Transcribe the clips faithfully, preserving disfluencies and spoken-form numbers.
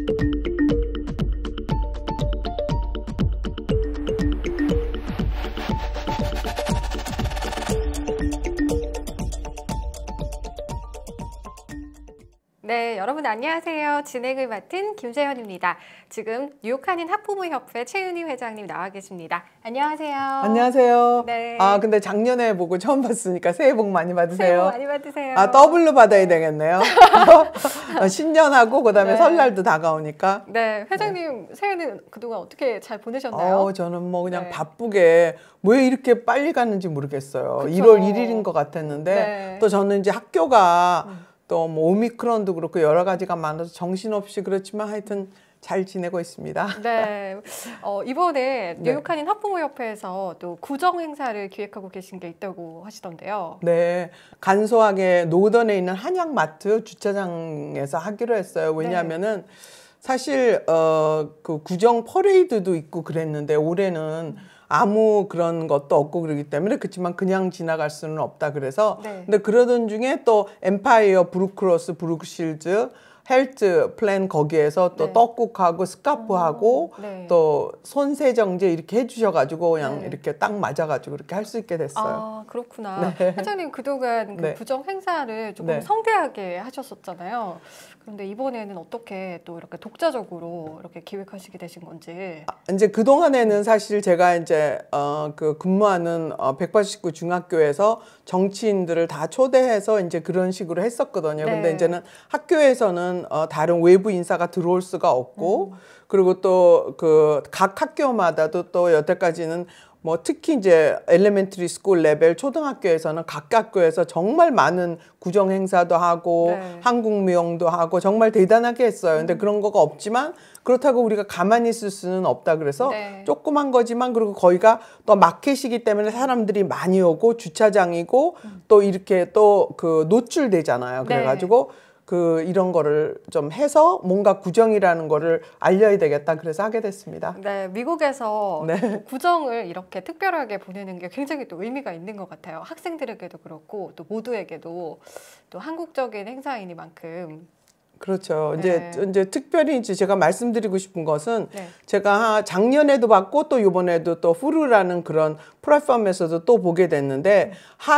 네, 여러분 안녕하세요. 진행을 맡은 김세현입니다. 지금 뉴욕 한인 학부모협회 최은희 회장님 나와 계십니다. 안녕하세요. 안녕하세요. 네. 아 근데 작년에 보고 처음 봤으니까 새해 복 많이 받으세요. 새해 복 많이 받으세요. 아 더블로 받아야 되겠네요. 신년하고 그다음에 네. 설날도 다가오니까. 네, 회장님 네. 새해는 그동안 어떻게 잘 보내셨나요? 어, 저는 뭐 그냥 네. 바쁘게 왜 이렇게 빨리 가는지 모르겠어요. 그쵸. 일월 일일인 것 같았는데 네. 또 저는 이제 학교가 음. 또 뭐 오미크론도 그렇고 여러 가지가 많아서 정신없이 그렇지만 하여튼 잘 지내고 있습니다. 네, 어, 이번에 뉴욕 한인 학부모협회에서 또 구정 행사를 기획하고 계신 게 있다고 하시던데요. 네, 간소하게 노던에 있는 한약마트 주차장에서 하기로 했어요. 왜냐하면은 네. 사실 어, 그 구정 퍼레이드도 있고 그랬는데 올해는 음. 아무 그런 것도 없고 그러기 때문에 그렇지만 그냥 지나갈 수는 없다 그래서 네. 근데 그러던 중에 또 엠파이어 브루크로스 브루크실즈 헬트 플랜 거기에서 또 네. 떡국하고 스카프하고 네. 또 손세정제 이렇게 해주셔가지고 그냥 네. 이렇게 딱 맞아가지고 그렇게 할 수 있게 됐어요. 아 그렇구나. 네. 회장님 그동안 그 네. 구정 행사를 조금 네. 성대하게 하셨었잖아요. 그런데 이번에는 어떻게 또 이렇게 독자적으로 이렇게 기획하시게 되신 건지. 아, 이제 그 동안에는 사실 제가 이제 어, 그 근무하는 어, 백팔십구 중학교에서 정치인들을 다 초대해서 이제 그런 식으로 했었거든요. 네. 근데 이제는 학교에서는 어, 다른 외부 인사가 들어올 수가 없고, 음. 그리고 또 그 각 학교마다도 또 여태까지는 뭐 특히 이제 엘레멘터리 스쿨 레벨 초등학교에서는 각 학교에서 정말 많은 구정 행사도 하고 네. 한국 무용도 하고 정말 대단하게 했어요. 근데 음. 그런 거가 없지만 그렇다고 우리가 가만히 있을 수는 없다 그래서 네. 조그만 거지만 그리고 거기가 또 마켓이기 때문에 사람들이 많이 오고 주차장이고 음. 또 이렇게 또 그 노출되잖아요. 그래가지고 네. 그 이런 거를 좀 해서 뭔가 구정이라는 거를 알려야 되겠다 그래서 하게 됐습니다. 네, 미국에서 네. 구정을 이렇게 특별하게 보내는 게 굉장히 또 의미가 있는 것 같아요. 학생들에게도 그렇고 또 모두에게도 또 한국적인 행사이니만큼. 그렇죠. 네. 이제 이제 특별히 이제 제가 말씀드리고 싶은 것은 네. 제가 작년에도 봤고 또 이번에도 또 후루라는 그런 플랫폼에서도 또 보게 됐는데 음.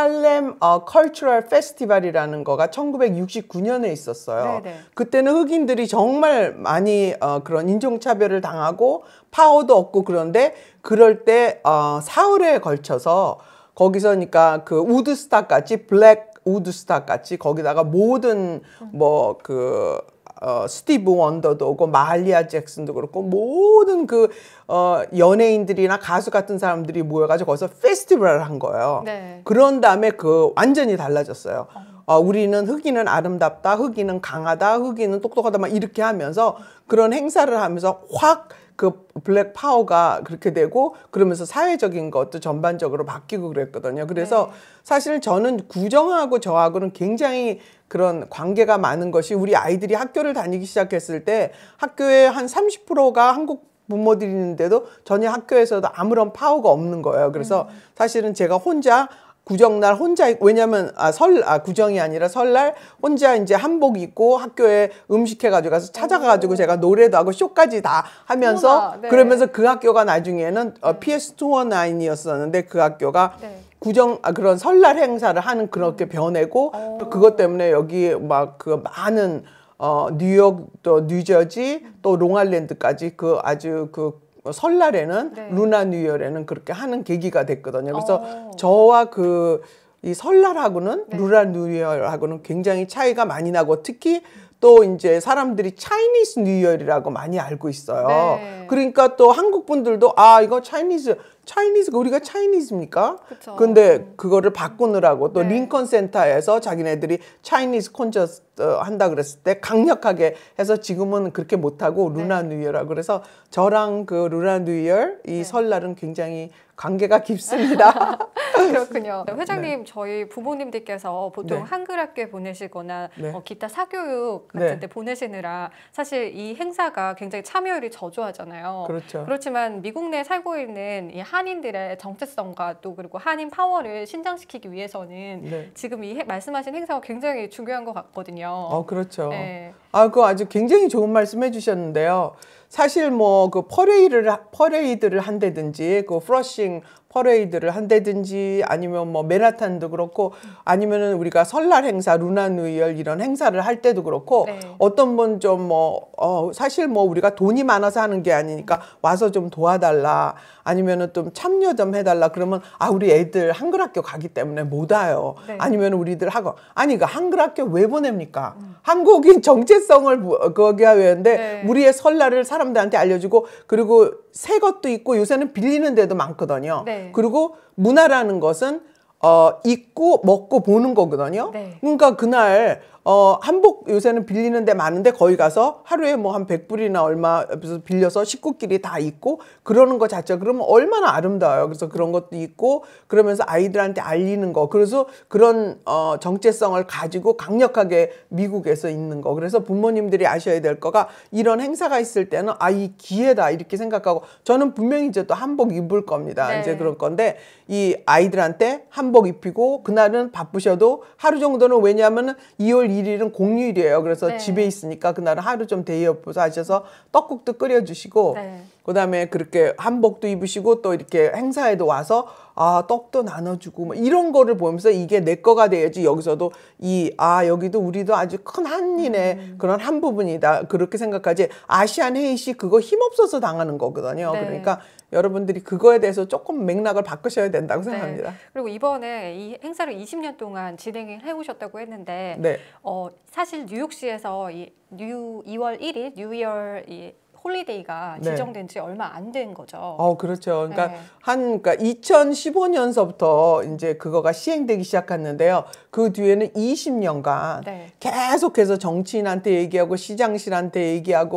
할렘 어, 컬처럴 페스티벌이라는 거가 천구백육십구 년에 있었어요. 네네. 그때는 흑인들이 정말 많이 어, 그런 인종차별을 당하고 파워도 없고 그런데 그럴 때 어, 사흘에 걸쳐서 거기서 그러니까 그 우드스탁 같이 블랙 우드스탁 같이 거기다가 모든 뭐 그 어, 스티브 원더도 오고 마할리아 잭슨도 그렇고 모든 그 어, 연예인들이나 가수 같은 사람들이 모여가지고 거기서 페스티벌을 한 거예요. 네. 그런 다음에 그 완전히 달라졌어요. 어, 우리는 흑인은 아름답다, 흑인은 강하다, 흑인은 똑똑하다 막 이렇게 하면서 그런 행사를 하면서 확 그 블랙 파워가 그렇게 되고 그러면서 사회적인 것도 전반적으로 바뀌고 그랬거든요. 그래서 네. 사실 저는 구정하고 저하고는 굉장히 그런 관계가 많은 것이 우리 아이들이 학교를 다니기 시작했을 때 학교에 한 삼십 퍼센트가 한국 부모들이 있는데도 전혀 학교에서도 아무런 파워가 없는 거예요. 그래서 음. 사실은 제가 혼자 구정날 혼자 왜냐면 아, 설, 아, 구정이 아니라 설날 혼자 이제 한복 입고 학교에 음식 해가지고 가서 찾아가가지고 제가 노래도 하고 쇼까지 다 하면서 어머나, 네. 그러면서 그 학교가 나중에는 어, 피에스 이백십구이었었는데 그 학교가 네. 구정 아, 그런 설날 행사를 하는 그렇게 변해고 음. 또 그것 때문에 여기 막 그 많은 어, 뉴욕 또 뉴저지 또 롱아일랜드까지 그 아주 그 설날에는 네. 루나 뉴이얼에는 그렇게 하는 계기가 됐거든요. 그래서 오. 저와 그 이 설날하고는 네. 루나 뉴이얼하고는 굉장히 차이가 많이 나고 특히 또 이제 사람들이 차이니스 뉴이얼이라고 많이 알고 있어요. 네. 그러니까 또 한국 분들도 아 이거 차이니스 차이니스가 우리가 차이니스입니까? 그쵸. 근데 그거를 바꾸느라고 또 네. 링컨 센터에서 자기네들이 차이니스 콘서트 한다 그랬을 때 강력하게 해서 지금은 그렇게 못하고 루나 네. 뉴이얼하고 그래서 저랑 그 루나 뉴이얼 이 네. 설날은 굉장히 관계가 깊습니다. 그렇군요. 회장님, 네. 저희 부모님들께서 보통 네. 한글 학교에 보내시거나 네. 어, 기타 사교육 같은 네. 데 보내시느라 사실 이 행사가 굉장히 참여율이 저조하잖아요. 그렇죠. 그렇지만 미국 내에 살고 있는 이 한인들의 정체성과 또 그리고 한인 파워를 신장시키기 위해서는 네. 지금 이 해- 말씀하신 행사가 굉장히 중요한 것 같거든요. 어, 그렇죠. 네. 아, 그거 아주 굉장히 좋은 말씀 해주셨는데요. 사실 뭐 그 퍼레이드를 퍼레이드를 한다든지 그 프러싱 퍼레이드를 한다든지 아니면 뭐 맨하탄도 그렇고 아니면은 우리가 설날 행사 루나 뉴이얼 이런 행사를 할 때도 그렇고 네. 어떤 분 좀 뭐 어 사실 뭐 우리가 돈이 많아서 하는 게 아니니까 와서 좀 도와달라 아니면은 좀 참여 좀 해달라 그러면 아 우리 애들 한글 학교 가기 때문에 못 와요. 네. 아니면 우리들 하고 아니 그 한글 학교 왜 보냅니까? 음. 한국인 정체성을 거기 하는데 네. 우리의 설날을 사람들한테 알려주고 그리고 새 것도 있고 요새는 빌리는 데도 많거든요. 네. 그리고 문화라는 것은 어 입고 먹고 보는 거거든요. 네. 그러니까 그날 어 한복 요새는 빌리는 데 많은데 거기 가서 하루에 뭐 한 백 불이나 얼마 빌려서 식구끼리 다 입고 그러는 거 자체가 그러면 얼마나 아름다워요. 그래서 그런 것도 있고 그러면서 아이들한테 알리는 거. 그래서 그런 어 정체성을 가지고 강력하게 미국에서 있는 거. 그래서 부모님들이 아셔야 될 거가 이런 행사가 있을 때는 아 이 기회다 이렇게 생각하고 저는 분명히 이제 또 한복 입을 겁니다. 네. 이제 그럴 건데 이 아이들한테 한복 입히고 그날은 바쁘셔도 하루 정도는 왜냐하면은 이월 일일은 공휴일이에요. 그래서 네. 집에 있으니까 그날은 하루 좀 데이어프서 하셔서 떡국도 끓여주시고 네. 그다음에 그렇게 한복도 입으시고 또 이렇게 행사에도 와서 아 떡도 나눠주고 뭐 이런 거를 보면서 이게 내 거가 돼야지 여기서도 이 아 여기도 우리도 아주 큰 한인의 음. 그런 한 부분이다 그렇게 생각하지 아시안 헤이시 그거 힘없어서 당하는 거거든요. 네. 그러니까 여러분들이 그거에 대해서 조금 맥락을 바꾸셔야 된다고 생각합니다. 네. 그리고 이번에 이 행사를 이십 년 동안 진행을 해오셨다고 했는데 네. 어, 사실 뉴욕시에서 이 뉴 이월 일일 뉴이얼 이 홀리데이가 네. 지정된 지 얼마 안 된 거죠. 어, 그렇죠. 그러니까 네. 한 그러니까 이천십오 년서부터 이제 그거가 시행되기 시작했는데요. 그 뒤에는 이십 년간 네. 계속해서 정치인한테 얘기하고 시장실한테 얘기하고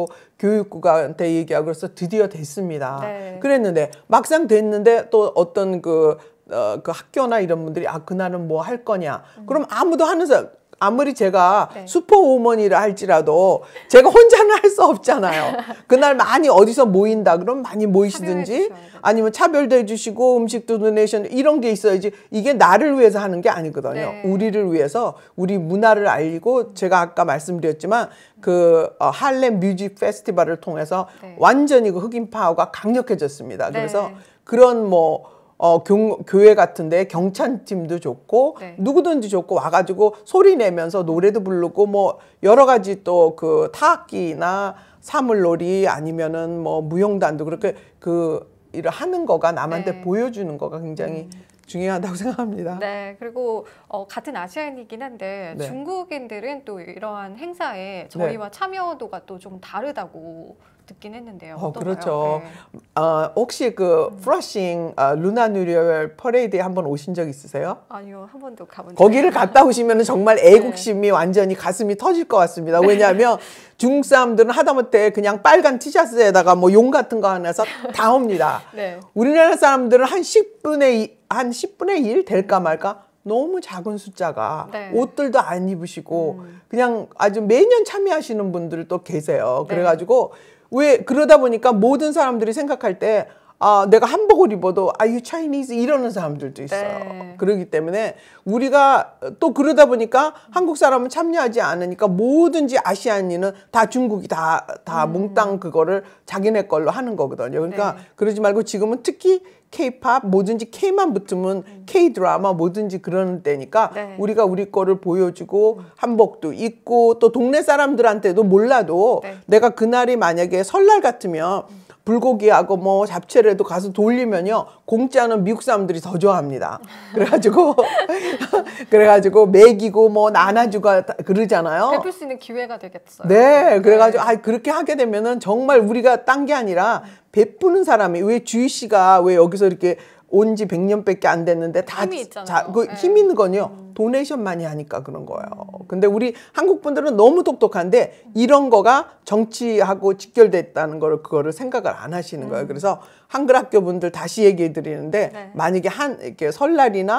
교육국한테 얘기하고 그래서 드디어 됐습니다. 네. 그랬는데 막상 됐는데 또 어떤 그, 어, 그 학교나 이런 분들이 아 그날은 뭐 할 거냐. 음. 그럼 아무도 하는 사람 아무리 제가 네. 슈퍼우먼이라 할지라도 제가 혼자는 할 수 없잖아요. 그날 많이 어디서 모인다 그럼 많이 모이시든지 아니면 차별도 해주시고 음식도 도네이션 이런 게 있어야지 이게 나를 위해서 하는 게 아니거든요. 네. 우리를 위해서 우리 문화를 알리고 제가 아까 말씀드렸지만 그 어, 할렘 뮤직 페스티벌을 통해서 네. 완전히 그 흑인 파워가 강력해졌습니다. 네. 그래서 그런 뭐 어, 교, 교회 같은데 경찬팀도 좋고 네. 누구든지 좋고 와가지고 소리 내면서 노래도 부르고 뭐 여러 가지 또 그 타악기나 사물놀이 아니면은 뭐 무용단도 그렇게 그 일을 하는 거가 남한테 네. 보여주는 거가 굉장히 음. 중요하다고 생각합니다. 네, 그리고 어, 같은 아시안이긴 한데 네. 중국인들은 또 이러한 행사에 저희와 네. 참여도가 또 좀 다르다고 듣긴 했는데요. 어, 어떤가요? 그렇죠. 네. 어, 혹시 그 음. 프러싱 어, 루나 뉴이얼 퍼레이드에 한번 오신 적 있으세요? 아니요, 한 번도 가본 적 거기를 갔다 오시면 정말 애국심이 네. 완전히 가슴이 터질 것 같습니다. 왜냐하면 중국 사람들은 하다못해 그냥 빨간 티셔츠에다가 뭐 용 같은 거 하나서 다 옵니다. 네. 우리나라 사람들은 한 십 분의 한 십 분의 일 될까 말까? 너무 작은 숫자가 네. 옷들도 안 입으시고 음. 그냥 아주 매년 참여하시는 분들도 계세요. 네. 그래가지고 왜 그러다 보니까 모든 사람들이 생각할 때 아, 내가 한복을 입어도 Are you Chinese? 이러는 사람들도 있어요. 네. 그렇기 때문에 우리가 또 그러다 보니까 한국 사람은 참여하지 않으니까 뭐든지 아시안인은 다 중국이 다, 다 음. 몽땅 그거를 자기네 걸로 하는 거거든요. 그러니까 네. 그러지 말고 지금은 특히 K-팝 뭐든지 K만 붙으면 음. K-드라마 뭐든지 그러는 때니까 네. 우리가 우리 거를 보여주고 음. 한복도 입고 또 동네 사람들한테도 몰라도 네. 내가 그날이 만약에 설날 같으면 음. 불고기하고 뭐 잡채라도 가서 돌리면요 공짜는 미국 사람들이 더 좋아합니다. 그래가지고 그래가지고 먹이고 뭐 나눠주고 그러잖아요. 베풀 수 있는 기회가 되겠어요. 네, 그래가지고 아 그렇게 하게 되면은 정말 우리가 딴 게 아니라 베푸는 사람이 왜 주희 씨가 왜 여기서 이렇게 온 지 백 년밖에 안 됐는데 다 힘이 있잖아요. 그 힘 있는 건요. 음. 도네이션 많이 하니까 그런 거예요. 음. 근데 우리 한국 분들은 너무 똑똑한데 이런 거가 정치하고 직결됐다는 거를 그거를 생각을 안 하시는 거예요. 음. 그래서 한글 학교 분들 다시 얘기해 드리는데 네. 만약에 한 이렇게 설날이나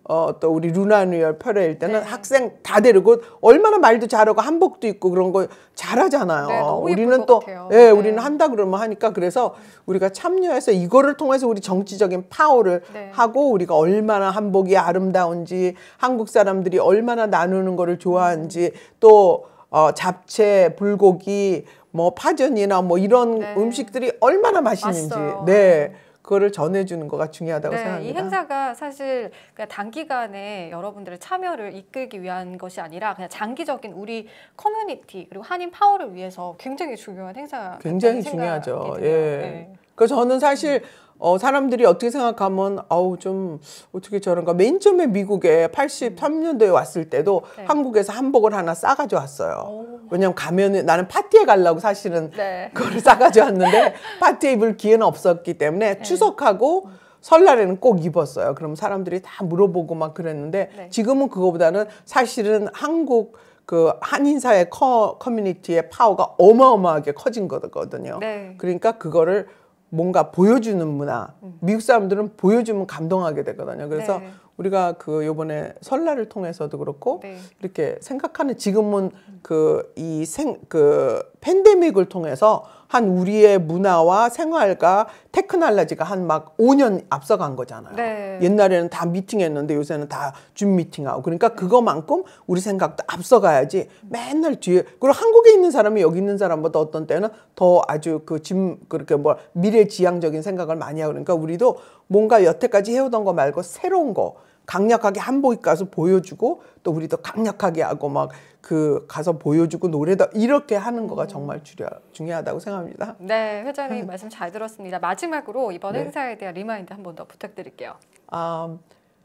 어, 또 우리 루나 뉴얼 퍼레일 때는 네. 학생 다 데리고 얼마나 말도 잘하고 한복도 입고 그런 거 잘하잖아요. 네, 너무 예쁠 우리는 것 또 같아요. 예, 네. 우리는 한다 그러면 하니까 그래서 우리가 참여해서 이거를 통해서 우리 정치적인 파워를 네. 하고 우리가 얼마나 한복이 아름다운지 한국 사람들이 얼마나 나누는 거를 좋아하는지 또 어, 잡채, 불고기, 뭐 파전이나 뭐 이런 네. 음식들이 얼마나 맛있는지 맛있어요. 네. 그거를 전해주는 거가 중요하다고 네, 생각합니다. 이 행사가 사실 그냥 단기간에 여러분들의 참여를 이끌기 위한 것이 아니라 그냥 장기적인 우리 커뮤니티 그리고 한인 파워를 위해서 굉장히 중요한 행사. 굉장히 중요하죠. 예. 그래서 저는 사실 어, 사람들이 어떻게 생각하면 아우 좀 어떻게 저런가 맨 처음에 미국에 팔십삼 년도에 왔을 때도 네. 한국에서 한복을 하나 싸가지고 왔어요. 오. 왜냐면 가면은 나는 파티에 가려고 사실은 네. 그걸 싸가지고 왔는데 파티에 입을 기회는 없었기 때문에 네. 추석하고 설날에는 꼭 입었어요. 그럼 사람들이 다 물어보고 막 그랬는데 네. 지금은 그거보다는 사실은 한국 그 한인사의 커, 커뮤니티의 파워가 어마어마하게 커진 거거든요. 네. 그러니까 그거를 뭔가 보여주는 문화. 음. 미국 사람들은 보여주면 감동하게 되거든요. 그래서 네. 우리가 그 요번에 설날을 통해서도 그렇고 네. 이렇게 생각하는 지금은 그 이 생 그 팬데믹을 통해서 한 우리의 문화와 생활과 테크놀로지가 한 막 오 년 앞서간 거잖아요. 네. 옛날에는 다 미팅했는데 요새는 다 줌 미팅하고 그러니까 그거만큼 우리 생각도 앞서가야지 맨날 뒤에 그리고 한국에 있는 사람이 여기 있는 사람보다 어떤 때는 더 아주 그짐 그렇게 뭐 미래지향적인 생각을 많이 하고 그러니까 우리도 뭔가 여태까지 해오던 거 말고 새로운 거 강력하게 한복 입고 가서 보여주고 또 우리도 강력하게 하고 막 그 가서 보여주고 노래도 이렇게 하는 거가 정말 주려, 중요하다고 생각합니다. 네, 회장님 말씀 잘 들었습니다. 마지막으로 이번 네. 행사에 대한 리마인드 한 번 더 부탁드릴게요. 아,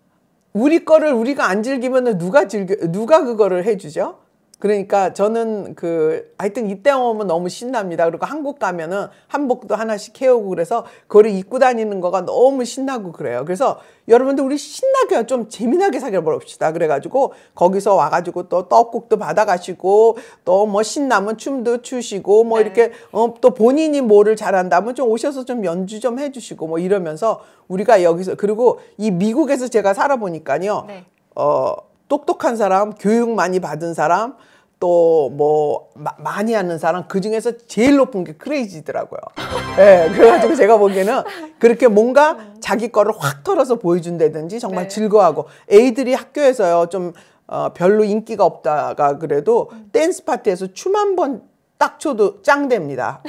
우리 거를 우리가 안 즐기면 누가 즐겨 누가 그거를 해주죠? 그러니까 저는 그 하여튼 이때 오면 너무 신납니다. 그리고 한국 가면은 한복도 하나씩 해오고 그래서 그거를 입고 다니는 거가 너무 신나고 그래요. 그래서 여러분들 우리 신나게 좀 재미나게 살아봅시다. 그래가지고 거기서 와가지고 또 떡국도 받아가시고 또 뭐 신나면 춤도 추시고 뭐 네. 이렇게 어, 또 본인이 뭐를 잘한다면 좀 오셔서 좀 연주 좀 해주시고 뭐 이러면서 우리가 여기서 그리고 이 미국에서 제가 살아보니까요. 네. 어, 똑똑한 사람, 교육 많이 받은 사람, 또 뭐 많이 하는 사람 그 중에서 제일 높은 게 크레이지더라고요. 예, 네, 그래가지고 제가 보기에는 그렇게 뭔가 자기 거를 확 털어서 보여준다든지 정말 네. 즐거워하고 애들이 학교에서요 좀 어, 별로 인기가 없다가 그래도 댄스 파티에서 춤 한 번 딱 춰도 짱됩니다.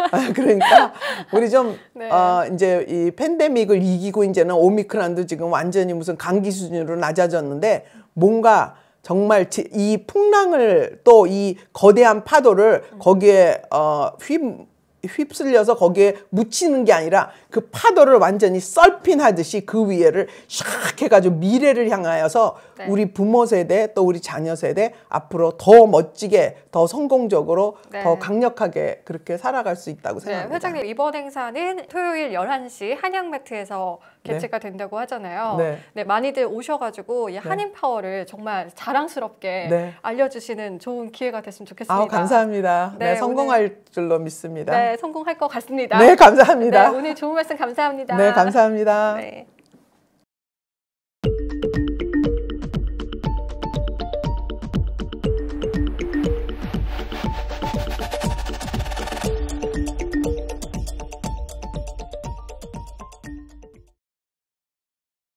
그러니까 우리 좀 네. 어, 이제 이 팬데믹을 이기고 이제는 오미크론도 지금 완전히 무슨 감기 수준으로 낮아졌는데 뭔가 정말 이 풍랑을 또 이 거대한 파도를 거기에 어, 휩 휩쓸려서 거기에 묻히는 게 아니라 그 파도를 완전히 서핑하듯이 그 위에를 샥 해가지고 미래를 향하여서 네. 우리 부모 세대 또 우리 자녀 세대 앞으로 더 멋지게 더 성공적으로 네. 더 강력하게 그렇게 살아갈 수 있다고 네, 생각합니다. 회장님 이번 행사는 토요일 열한 시 한양매트에서 개최가 네. 된다고 하잖아요. 네. 네, 많이들 오셔가지고 이 한인 파워를 정말 자랑스럽게 네. 알려주시는 좋은 기회가 됐으면 좋겠습니다. 아우, 감사합니다. 네, 네, 성공할 오늘- 줄로 믿습니다. 네, 성공할 것 같습니다. 네, 감사합니다. 네, 오늘 좋은 말씀 감사합니다. 네, 감사합니다. 네.